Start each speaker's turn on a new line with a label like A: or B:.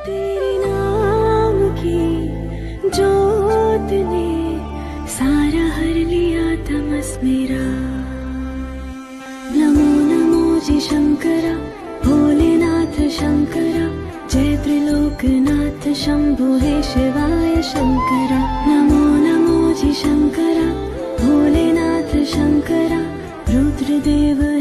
A: तेरे नाम की जोत ने सारा हर लिया तमस मेरा। नमो नमो जी शंकरा, भोलेनाथ शंकरा, जय त्रिलोकनाथ शंभो हे शिवाय शंकरा। नमो नमो जी शंकरा, भोलेनाथ शंकरा, रुद्रदेव